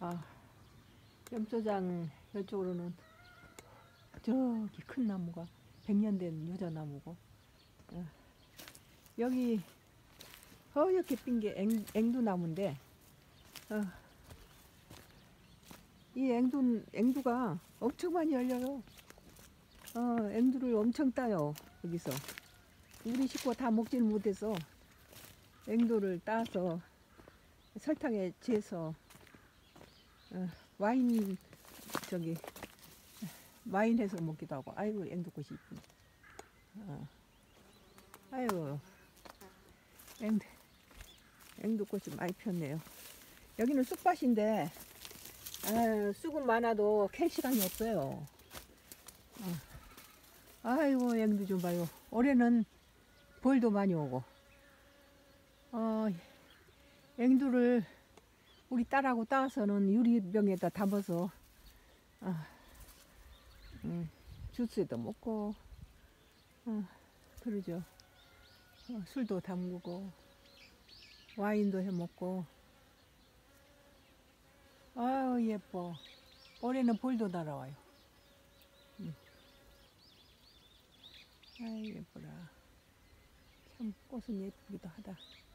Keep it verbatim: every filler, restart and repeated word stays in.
아, 염소장 이쪽으로는 저기 큰 나무가 백 년 된 유자나무고, 어, 여기 허옇게 핀 게 앵두나무인데, 어, 이 앵두, 앵두가 엄청 많이 열려요. 어, 앵두를 엄청 따요, 여기서. 우리 식구가 다 먹지는 못해서 앵두를 따서 설탕에 재서 어, 와인 저기 와인 해서 먹기도 하고. 아이고 앵두꽃이 이쁘네. 어. 아이고 앵두, 앵두꽃이 많이 폈네요. 여기는 쑥밭인데 아유, 쑥은 많아도 캘 시간이 없어요. 어. 아이고 앵두 좀 봐요. 올해는 벌도 많이 오고. 어, 앵두를 우리 딸하고 따서는 유리병에다 담아서 어, 음, 주스에도 먹고 어, 그러죠. 어, 술도 담그고 와인도 해 먹고. 아유 예뻐. 올해는 벌도 날아와요. 음. 아유 예뻐라. 참 꽃은 예쁘기도 하다.